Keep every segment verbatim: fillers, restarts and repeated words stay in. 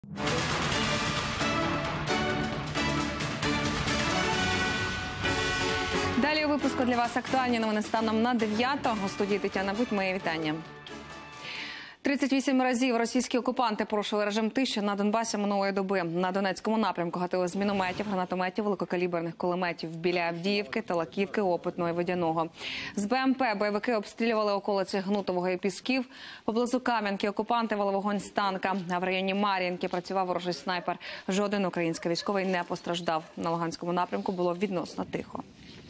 Далі у випуску для вас актуальні новини станом на дев'яту. У студії Тетяна Будь, моє вітання. тридцять вісім разів російські окупанти порушили режим тиші на Донбасі минулої доби. На Донецькому напрямку гатили з мінометів, гранатометів, великокаліберних кулеметів біля Авдіївки, Талаківки, Опитного і Водяного. З БМП бойовики обстрілювали околиці Гнутового і Пісків. Поблизу Кам'янки окупанти вели вогонь з танка. А в районі Мар'їнки працював ворожий снайпер. Жоден український військовий не постраждав. На Луганському напрямку було відносно тихо.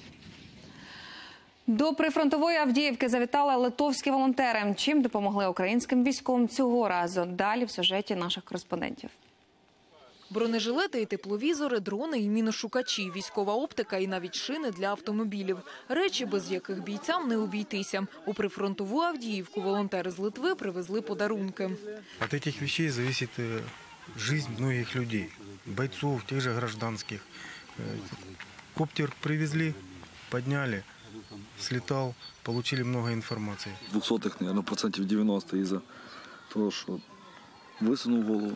До прифронтової Авдіївки завітали литовські волонтери. Чим допомогли українським військовим цього разу? Далі в сюжеті наших кореспондентів. Бронежилети і тепловізори, дрони і міношукачі, військова оптика і навіть шини для автомобілів. Речі, без яких бійцям не обійтися. У прифронтову Авдіївку волонтери з Литви привезли подарунки. Від цих речей залежить життя багатьох людей, бойців, тих же гражданських. Коптер привезли, підняли. Слетал, получили много информации. Двухсотых, наверное, процентов девяносто из-за того, что высунул голову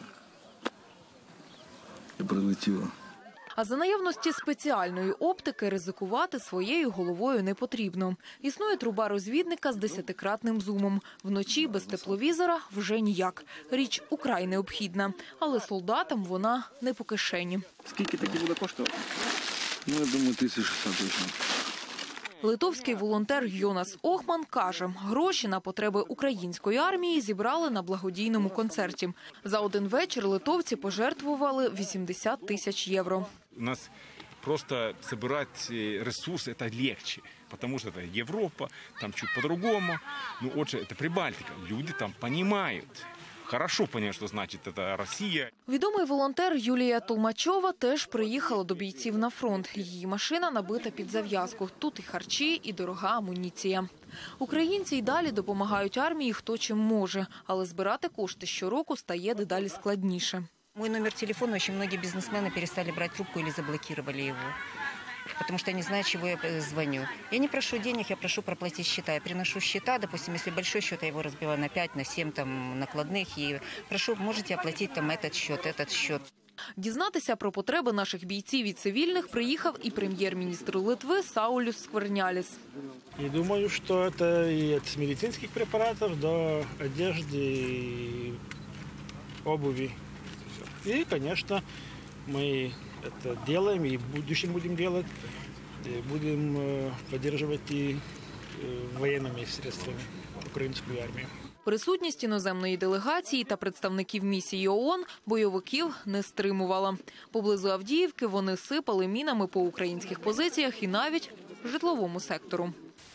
и прилетело. А за наявності спеціальної оптики ризикувати своєю головою не потрібно. Існує труба розвідника з десятикратним зумом. Вночі без тепловізора вже ніяк. Річ украй необхідна, але солдатам вона не по кишені. Скільки такі буде коштувати? Ну, я думаю, тисяча шістдесят точно. Литовський волонтер Йонас Охман каже, гроші на потреби української армії зібрали на благодійному концерті. За один вечір литовці пожертвували вісімдесят тисяч євро. У нас просто собирать ресурсы это легче, потому что это Европа, там чуть по-другому. Ну, отже, это Прибалтика, люди там понимают. Хорошо понимають, що значить це Росія. Відомий волонтер Юлія Толмачова теж приїхала до бійців на фронт. Її машина набита під зав'язку. Тут і харчі, і дорога амуніція. Українці й далі допомагають армії хто чим може, але збирати кошти щороку стає дедалі складніше. Мой номер телефона очень многие бизнесмены перестали брать трубку или заблокировали его. Потому что они знают, чего я звоню. Я не прошу денег, я прошу проплатить счета. Я приношу счета, допустим, если большой счет, я его разбиваю на пять, на семь там, накладных. И прошу, можете оплатить там этот счет, этот счет. Дізнатися про потреби наших бійців і цивільних приїхав і прем'єр-міністр Литви Саулюс Скверняліс. И думаю, что это и от медицинских препаратов до одежды, обуви. И, конечно, мы это делаем и в будущем будем делать. И будем поддерживать и военными средствами українську армію. Присутність іноземної делегації та представників місії ООН бойовиків не стримувала. Поблизу Авдіївки вони сипали мінами по українських позиціях і навіть житловому сектору.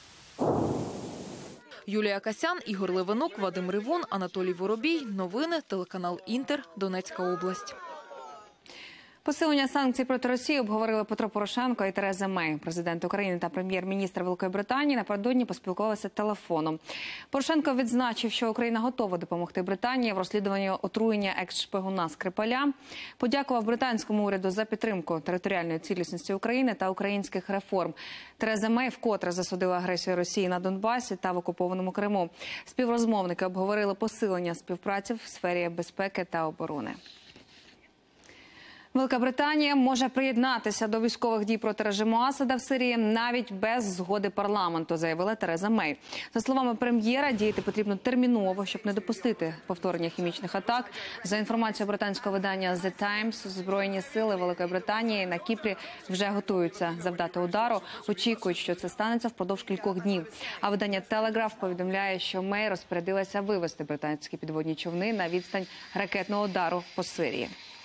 Юлія Касян, Ігор Левинок, Вадим Ривун, Анатолій Воробій. Новини, телеканал Інтер, Донецька область. Посилення санкцій проти Росії обговорили Петро Порошенко і Тереза Мей. Президент України та прем'єр-міністр Великої Британії напередодні поспілкувалися телефоном. Порошенко відзначив, що Україна готова допомогти Британії в розслідуванні отруєння екс-шпигуна Скрипаля. Подякував британському уряду за підтримку територіальної цілісності України та українських реформ. Тереза Мей вкотре засудила агресію Росії на Донбасі та в окупованому Криму. Співрозмовники обговорили посилення співпраці в сфері безпеки та оборони. Велика Британія може приєднатися до військових дій проти режиму Асада в Сирії навіть без згоди парламенту, заявила Тереза Мей. За словами прем'єра, діяти потрібно терміново, щоб не допустити повторення хімічних атак. За інформацією британського видання The Times, Збройні сили Великої Британії на Кіпрі вже готуються завдати удару. Очікують, що це станеться впродовж кількох днів. А видання Telegraph повідомляє, що Мей розпорядилася вивести британські підводні човни на відстань ракетного удару по Сирії.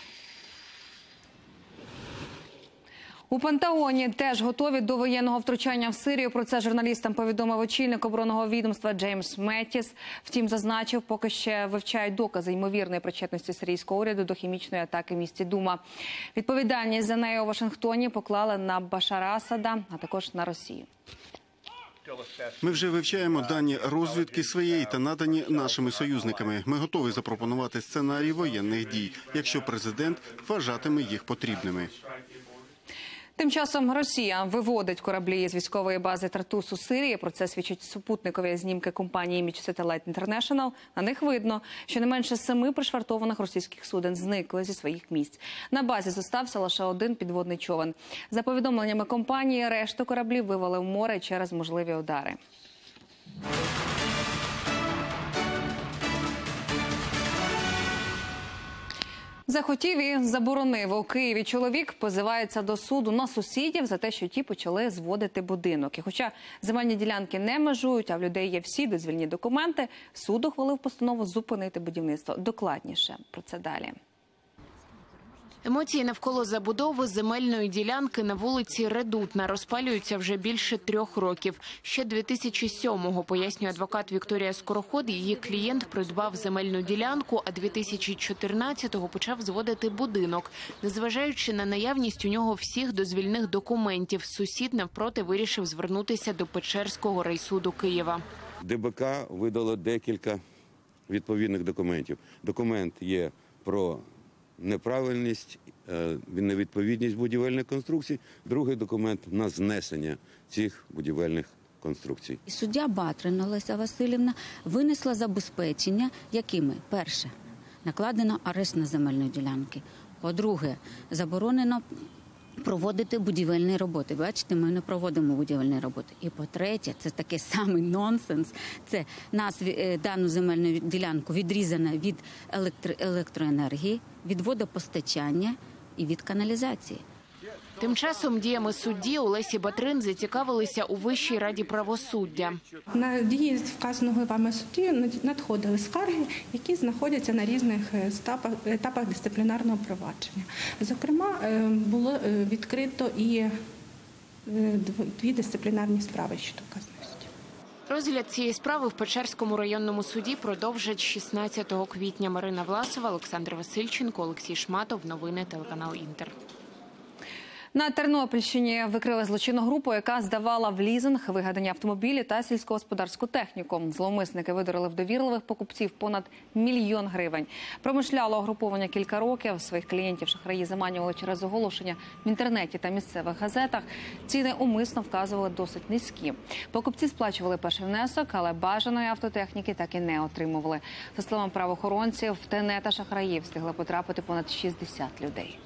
У Пентагоні теж готові до воєнного втручання в Сирію. Про це журналістам повідомив очільник оборонного відомства Джеймс Меттіс. Втім, зазначив, поки ще вивчають докази ймовірної причетності сирійського уряду до хімічної атаки в місті Дума. Відповідальність за неї у Вашингтоні поклали на Башара Асада, а також на Росію. Ми вже вивчаємо дані розвідки своєї та надані нашими союзниками. Ми готові запропонувати сценарій воєнних дій, якщо президент вважатиме їх потрібними. Тим часом Росія виводить кораблі з військової бази Тартус у Сирії. Про це свідчать супутникові знімки компанії Image Satellite International. На них видно, що не менше семи пришвартованих російських суден зникли зі своїх місць. На базі зостався лише один підводний човен. За повідомленнями компанії, решту кораблів вивели в море через можливі удари. Захотів і заборонив. У Києві чоловік позивається до суду на сусідів за те, що ті почали зводити будинок. І хоча земельні ділянки не межують, а в людей є всі дозвільні документи, суд ухвалив постанову зупинити будівництво. Докладніше про це далі. Емоції навколо забудови земельної ділянки на вулиці Редутна розпалюються вже більше трьох років. Ще дві тисячі сьомого, пояснює адвокат Вікторія Скороход, її клієнт придбав земельну ділянку, а дві тисячі чотирнадцятого почав зводити будинок. Незважаючи на наявність у нього всіх дозвільних документів, сусід навпроти вирішив звернутися до Печерського райсуду Києва. ДБК видало декілька відповідних документів. Документ є про неправильність, невідповідність будівельних конструкцій. Другий документ на знесення цих будівельних конструкцій. Суддя Батрина Леся Васильівна винесла забезпечення, якими, перше, накладено арешт на земельні ділянки, по-друге, заборонено проводити будівельні роботи. Бачите, ми не проводимо будівельні роботи. І по-третє, це такий самий нонсенс, це нас дану земельну ділянку відрізана від електро електроенергії, від водопостачання і від каналізації. Тим часом діями судді Олесі Батрин зацікавилися у Вищій раді правосуддя. На дії вказаного вами судді надходили скарги, які знаходяться на різних етапах дисциплінарного провадження. Зокрема, було відкрито і дві дисциплінарні справи щодо вказаної судді. Розгляд цієї справи в Печерському районному суді продовжать шістнадцятого квітня. Марина Власова, Олександр Васильченко, Олексій Шматов. Новини, телеканал Інтер. На Тернопільщині викрили злочинну групу, яка здавала в лізинг вигадані автомобілі та сільськогосподарську техніку. Зловмисники видурили в довірливих покупців понад мільйон гривень. Промишляло угруповання кілька років. Своїх клієнтів шахраї заманювали через оголошення в інтернеті та місцевих газетах. Ціни умисно вказували досить низькі. Покупці сплачували перший внесок, але бажаної автотехніки так і не отримували. За словами правоохоронців, в тенета шахраїв встигли потрапити понад шістдесят людей.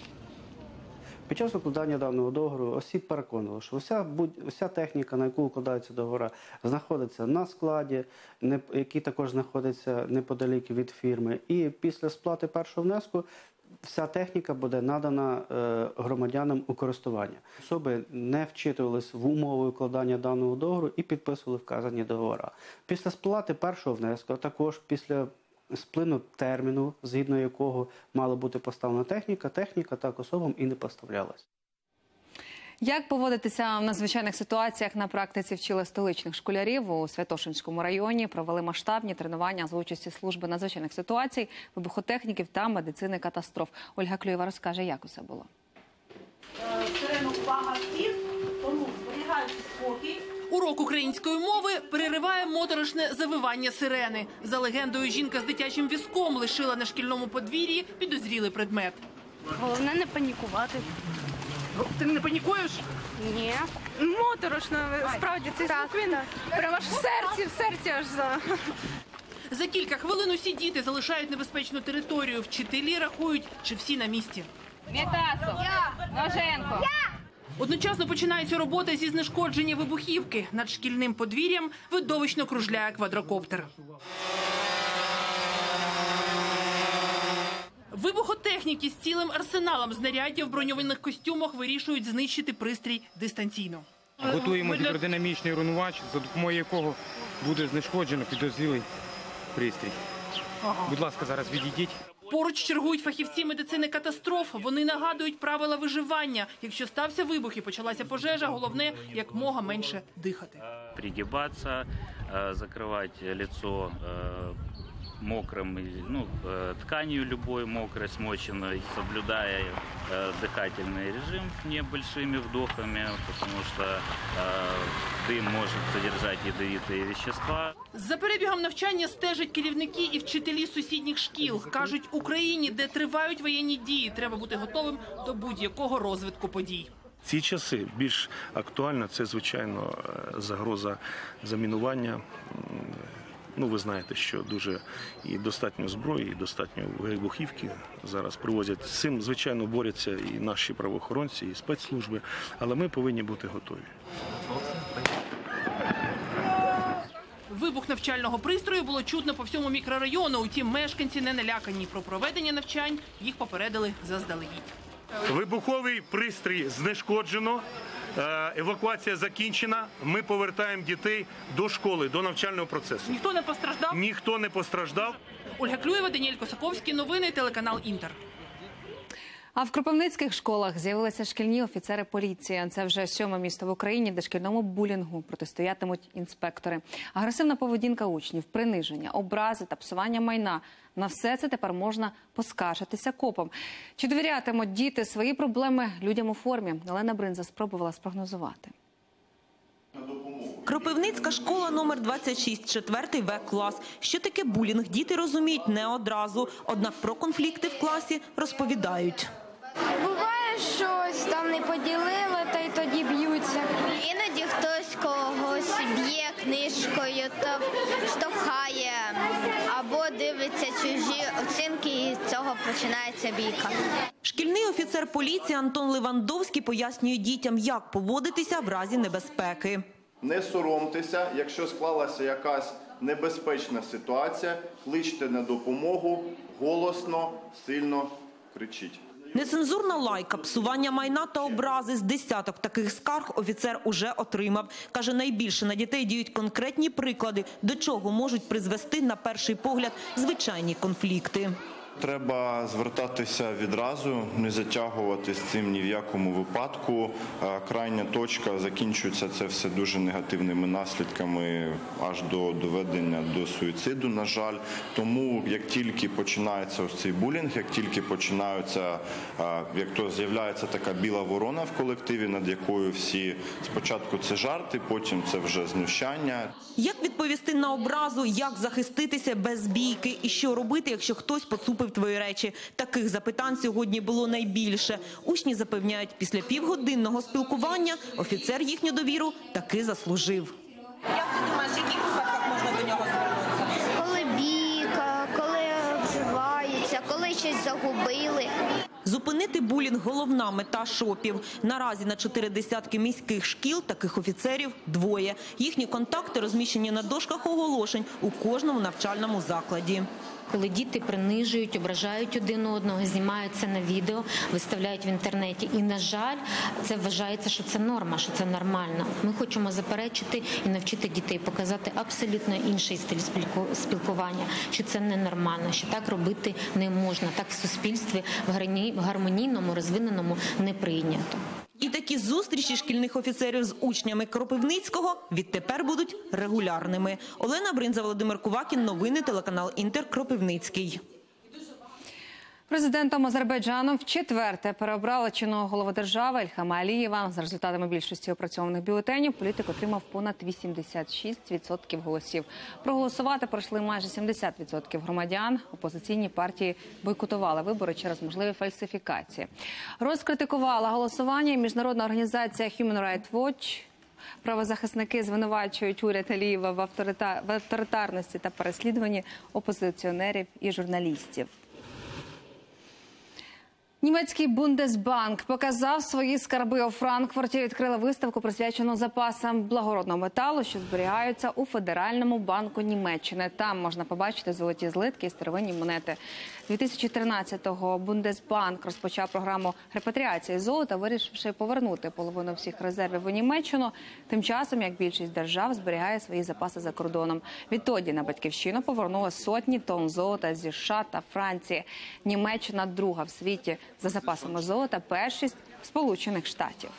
Під час укладання даного договору осіб переконували, що вся, вся техніка, на яку укладаються договори, знаходиться на складі, не, який також знаходиться неподалік від фірми. І після сплати першого внеску вся техніка буде надана е, громадянам у користування. Особи не вчитувались в умови укладання даного договору і підписували вказані договори. Після сплати першого внеску, а також після сплину терміну, згідно якого мала бути поставлена техніка, техніка так особам і не поставлялась. Як поводитися в надзвичайних ситуаціях на практиці вчили столичних школярів. У Святошинському районі провели масштабні тренування за участі служби надзвичайних ситуацій, вибухотехніків та медицини катастроф. Ольга Клюєва розкаже, як усе було. Сирену увага всіх, тому зберігаючи спокій. Урок української мови перериває моторошне завивання сирени. За легендою, жінка з дитячим візком лишила на шкільному подвір'ї підозрілий предмет. Головне не панікувати. Ти не панікуєш? Ні. Моторошно, справді, цей звук, він прямо аж в серці, в серці аж за... За кілька хвилин усі діти залишають небезпечну територію. Вчителі рахують, чи всі на місці. Вітасов, Ноженко. Одночасно починається робота зі знешкодження вибухівки. Над шкільним подвір'ям видовищно кружляє квадрокоптер. Вибухотехніки з цілим арсеналом знаряддя в броньованих костюмах вирішують знищити пристрій дистанційно. Готуємо гідродинамічний руйнувач, за допомогою якого буде знешкоджено підозрілий пристрій. Будь ласка, зараз відійдіть. Поруч чергують фахівці медицини катастроф. Вони нагадують правила виживання. Якщо стався вибух і почалася пожежа, головне – якмога менше дихати. Пригибатися, закривати лицо мокрым, ну, тканью любой мокрой, смоченной, соблюдая э, дыхательный режим небольшими вдохами, потому что э, дым может содержать ядовитые вещества. За перебігом навчання стежать керівники і вчителі сусідніх шкіл. Кажуть, Україні, де тривають воєнні дії, треба бути готовим до будь-якого розвитку подій. ці часи більш актуальна це, звичайно, загроза замінування. Ну, ви знаєте, що дуже і достатньо зброї, і достатньо вибухівки зараз привозять. З цим, звичайно, борються і наші правоохоронці, і спецслужби, але ми повинні бути готові. Вибух навчального пристрою було чутно по всьому мікрорайону. Утім, мешканці не налякані. Про проведення навчань їх попередили заздалегідь. Вибуховий пристрій знешкоджено, евакуація закінчена. Ми повертаємо дітей до школи, до навчального процесу. Ніхто не постраждав? Ніхто не постраждав. Ольга Клюєва, Даніель Косаковський. Новини, телеканал «Інтер». А в кропивницьких школах з'явилися шкільні офіцери поліції. Це вже сьоме місто в Україні, де шкільному булінгу протистоятимуть інспектори. Агресивна поведінка учнів, приниження, образи та псування майна – на все це тепер можна поскаржитися копам. Чи довірятимуть діти свої проблеми людям у формі? Олена Бринза спробувала спрогнозувати. Кропивницька школа номер двадцять шість, четвертий В-клас. Що таке булінг, діти розуміють не одразу. Однак про конфлікти в класі розповідають. Буває, щось там не поділили, та й тоді б'ються. Іноді хтось когось б'є книжкою, то штовхає, або дивиться чужі оцінки, і з цього починається бійка. Шкільний офіцер поліції Антон Левандовський пояснює дітям, як поводитися в разі небезпеки. Не соромтеся, якщо склалася якась небезпечна ситуація, кличте на допомогу, голосно, сильно кричіть. Нецензурна лайка, псування майна та образи. З десяток таких скарг офіцер уже отримав. Каже, найбільше на дітей діють конкретні приклади, до чого можуть призвести, на перший погляд, звичайні конфлікти. Треба звертатися відразу, не затягувати з цим ні в якому випадку. Крайня точка, закінчується це все дуже негативними наслідками, аж до доведення до суїциду, на жаль. Тому як тільки починається ось цей булінг, як тільки починаються, як то з'являється така біла ворона в колективі, над якою всі спочатку це жарти, потім це вже знущання. Як відповісти на образу, як захиститися без бійки і що робити, якщо хтось поцупив твої речі? Таких запитань сьогодні було найбільше. Учні запевняють, після півгодинного спілкування офіцер їхню довіру таки заслужив. Як ти думаєш, в яких випадках можна до нього звернутися? Коли бійка, коли обзиваються, коли щось загубили. Зупинити булінг – головна мета шопів. Наразі на чотири десятки міських шкіл таких офіцерів двоє. Їхні контакти розміщені на дошках оголошень у кожному навчальному закладі. Коли діти принижують, ображають один одного, знімаються на відео, виставляють в інтернеті. І, на жаль, це вважається, що це норма, що це нормально. Ми хочемо заперечити і навчити дітей показати абсолютно інший стиль спілкування, що це ненормально, що так робити не можна, так в суспільстві в гармонійному, розвиненому не прийнято. І такі зустрічі шкільних офіцерів з учнями Кропивницького відтепер будуть регулярними. Олена Бринза, Володимир Кувакін. Новини, телеканал «Інтер», Кропивницький. Президентом Азербайджану вчетверте переобрали чинного голову держави Ільхама Алієва. За результатами більшості опрацьованих бюлетенів політик отримав понад вісімдесят шість відсотків голосів. Проголосувати пройшли майже сімдесят відсотків громадян. Опозиційні партії бойкотували вибори через можливі фальсифікації. Розкритикувала голосування і міжнародна організація Human Rights Watch. Правозахисники звинувачують уряд Алієва в авторитарності та переслідуванні опозиціонерів і журналістів. Німецький Бундесбанк показав свої скарби у Франкфурті. Відкрили виставку, присвячену запасам благородного металу, що зберігаються у Федеральному банку Німеччини. Там можна побачити золоті злитки і старовинні монети. дві тисячі тринадцятого Бундесбанк розпочав програму репатріації золота, вирішивши повернути половину всіх резервів у Німеччину. Тим часом, як більшість держав, зберігає свої запаси за кордоном. Відтоді на батьківщину повернули сотні тонн золота зі США та Франції. Німеччина друга в світі за запасами золота, першість Сполучених Штатів.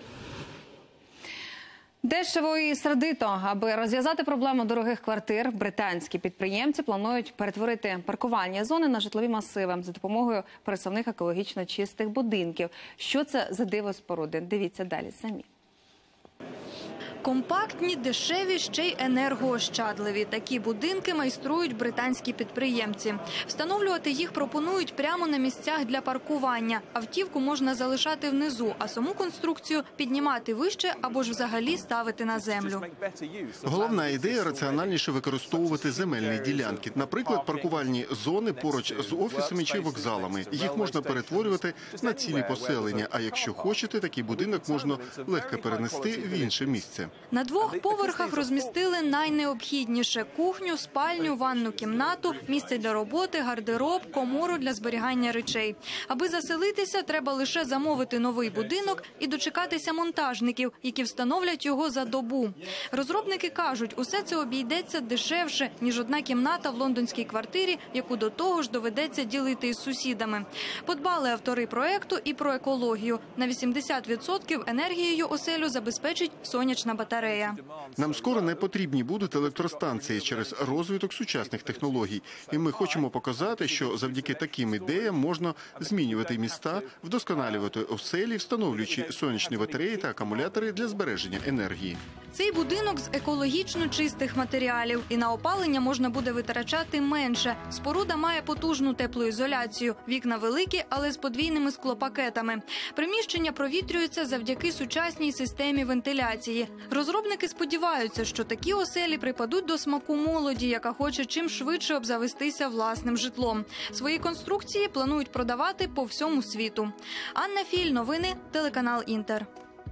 Дешево і сердито. Аби розв'язати проблему дорогих квартир, британські підприємці планують перетворити паркувальні зони на житлові масиви за допомогою пересувних екологічно чистих будинків. Що це за диво споруди? Дивіться далі самі. Компактні, дешеві, ще й енергоощадливі. Такі будинки майструють британські підприємці. Встановлювати їх пропонують прямо на місцях для паркування. Автівку можна залишати внизу, а саму конструкцію піднімати вище або ж взагалі ставити на землю. Головна ідея – раціональніше використовувати земельні ділянки. Наприклад, паркувальні зони поруч з офісами чи вокзалами. Їх можна перетворювати на цілі поселення, а якщо хочете, такий будинок можна легко перенести в інше місце. На двох поверхах розмістили найнеобхідніше – кухню, спальню, ванну кімнату, місце для роботи, гардероб, комору для зберігання речей. Аби заселитися, треба лише замовити новий будинок і дочекатися монтажників, які встановлять його за добу. Розробники кажуть, усе це обійдеться дешевше, ніж одна кімната в лондонській квартирі, яку до того ж доведеться ділити із сусідами. Подбали автори проекту і про екологію. На вісімдесят відсотків енергією оселю забезпечить сонячна батарея. Нам скоро не потрібні будуть електростанції через розвиток сучасних технологій. І ми хочемо показати, що завдяки таким ідеям можна змінювати міста, вдосконалювати оселі, встановлюючи сонячні батареї та акумулятори для збереження енергії. Цей будинок з екологічно чистих матеріалів. І на опалення можна буде витрачати менше. Споруда має потужну теплоізоляцію. Вікна великі, але з подвійними склопакетами. Приміщення провітрюються завдяки сучасній системі вентиляції. Розробники сподіваються, що такі оселі припадуть до смаку молоді, яка хоче чим швидше обзавестися власним житлом. Свої конструкції планують продавати по всьому світу. Анна Філь, новини, телеканал «Інтер».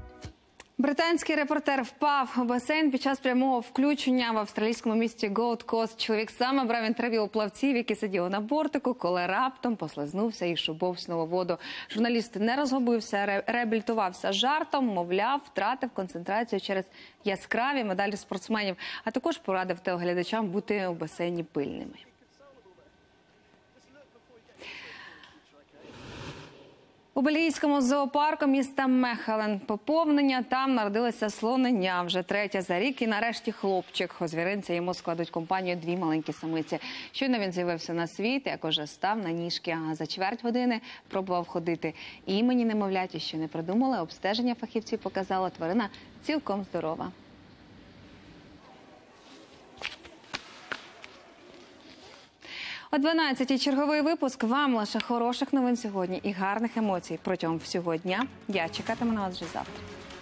Британський репортер впав у басейн під час прямого включення в австралійському місті Гоуд-Кост. Чоловік саме брав інтерв'ю у плавців, які сиділи на бортику, коли раптом послизнувся і шубовснув у воду. Журналіст не розгубився, реабілітувався жартом, мовляв, втратив концентрацію через яскраві медалі спортсменів, а також порадив телеглядачам бути у басейні пильними. У бельгійському зоопарку міста Мехелен поповнення. Там народилася слонення вже третя за рік і нарешті хлопчик. У звіринці йому складуть компанію дві маленькі самиці. Щойно він з'явився на світ, як уже став на ніжки, а за чверть години пробував ходити. Імені немовляті ще не придумали, обстеження фахівців показало, тварина цілком здорова. О дванадцятій черговий випуск. Вам лише хороших новин сьогодні і гарних емоцій протягом всього дня. Я чекатиму на вас вже завтра.